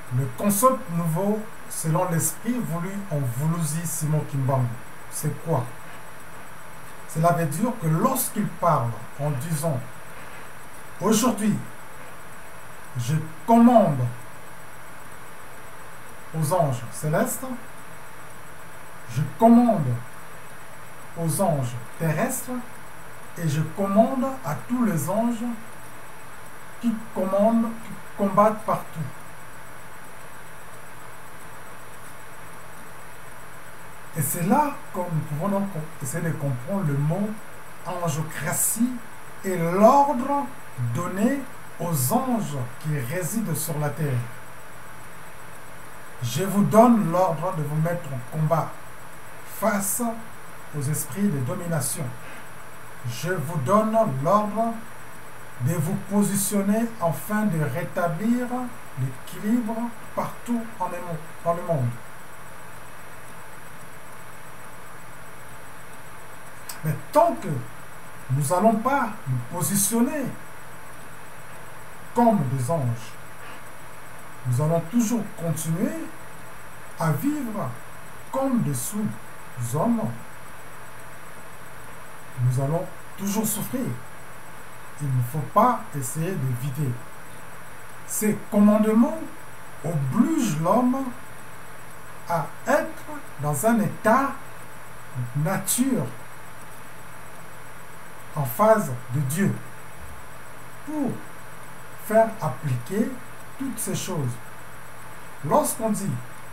Le concept nouveau, selon l'esprit voulu en Vuluzi Simon Kimbangu, c'est quoi? Cela veut dire que lorsqu'il parle en disant « Aujourd'hui, je commande aux anges célestes, je commande aux anges terrestres et je commande à tous les anges qui combattent partout. » Et c'est là que nous pouvons donc essayer de comprendre le mot angiocratie et l'ordre donné aux anges qui résident sur la terre. Je vous donne l'ordre de vous mettre en combat face aux esprits de domination. Je vous donne l'ordre de vous positionner afin de rétablir l'équilibre partout dans le monde. Mais tant que nous n'allons pas nous positionner comme des anges, nous allons toujours continuer à vivre comme des sous-hommes. Nous allons toujours souffrir. Il ne faut pas essayer d'éviter. Ces commandements obligent l'homme à être dans un état nature en phase de Dieu pour faire appliquer toutes ces choses. Lorsqu'on dit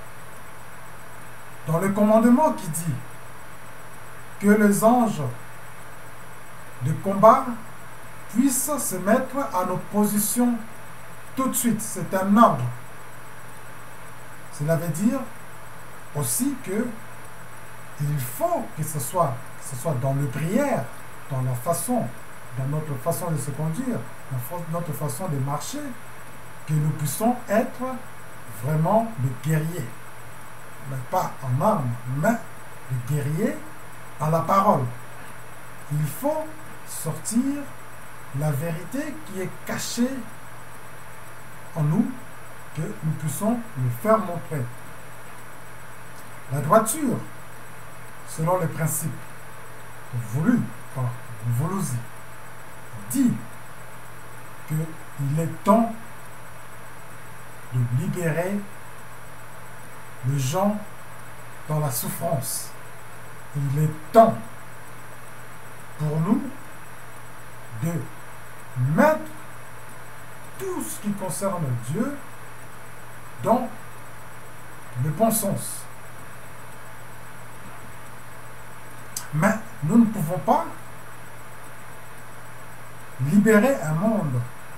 dans le commandement qui dit que les anges de combat puissent se mettre à nos positions tout de suite, c'est un ordre. Cela veut dire aussi que il faut que ce soit dans le prière, dans notre façon de se conduire, dans notre façon de marcher, que nous puissions être vraiment des guerriers. Mais pas en armes, mais des guerriers à la parole. Il faut sortir la vérité qui est cachée en nous, que nous puissions le faire montrer. La droiture, selon les principes voulus par Vuluzi, dit qu'il est temps de libérer les gens dans la souffrance. Il est temps pour nous de mettre tout ce qui concerne Dieu dans le bon sens. Mais nous ne pouvons pas libérer un monde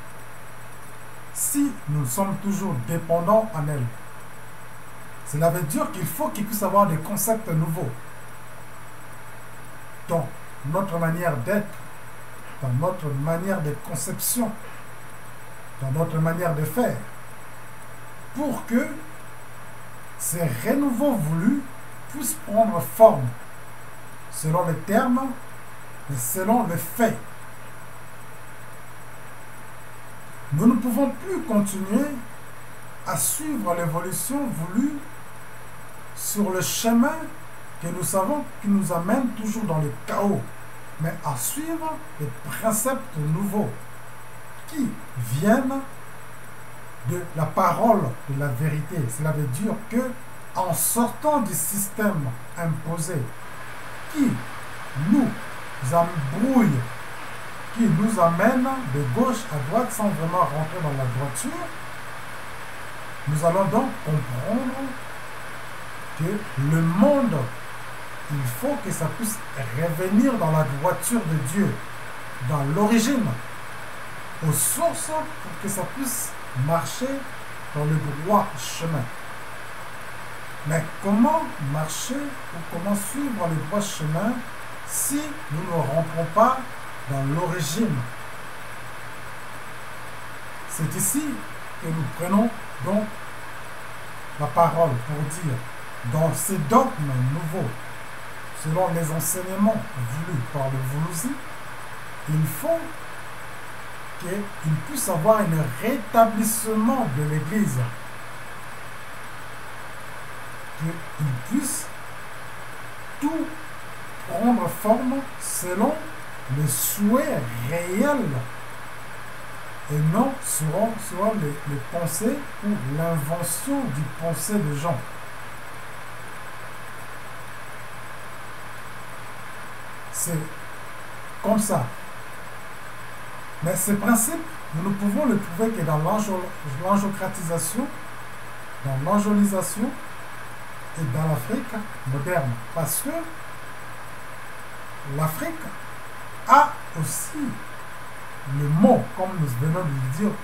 si nous sommes toujours dépendants en elle. Cela veut dire qu'il faut qu'il puisse avoir des concepts nouveaux dans notre manière d'être, dans notre manière de conception, dans notre manière de faire, pour que ces renouveaux voulus puissent prendre forme selon les termes, mais selon les faits. Nous ne pouvons plus continuer à suivre l'évolution voulue sur le chemin que nous savons qui nous amène toujours dans le chaos, mais à suivre les préceptes nouveaux qui viennent de la parole de la vérité. Cela veut dire que en sortant du système imposé qui nous embrouille, qui nous amène de gauche à droite sans vraiment rentrer dans la droiture, nous allons donc comprendre que le monde, il faut que ça puisse revenir dans la droiture de Dieu, dans l'origine, aux sources, pour que ça puisse marcher dans le droit chemin. Mais comment marcher ou comment suivre le droit chemin si nous ne rentrons pas dans l'origine? C'est ici que nous prenons donc la parole pour dire, dans ces dogmes nouveaux, selon les enseignements voulus par le Vuluzi, il faut qu'il puisse avoir un rétablissement de l'Église. qu'ils puissent tout prendre forme selon les souhaits réels et non selon les pensées ou l'invention du pensée des gens. C'est comme ça. Mais ces principes, nous ne pouvons les trouver que dans l'angiocratisation, dans l'angelisation et dans l'Afrique moderne. Parce que l'Afrique a aussi le mot, comme nous venons de le dire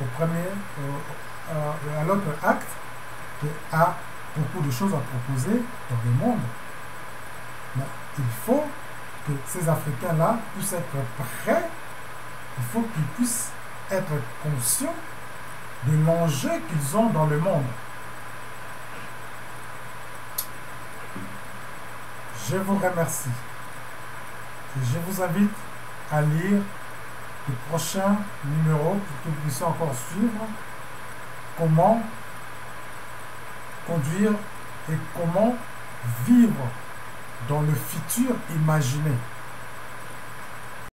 à l'autre acte, qui a beaucoup de choses à proposer dans le monde. Mais il faut que ces Africains-là puissent être prêts, il faut qu'ils puissent être conscients de l'enjeu qu'ils ont dans le monde. Je vous remercie. Et je vous invite à lire le prochain numéro pour que vous puissiez encore suivre comment conduire et comment vivre dans le futur imaginé.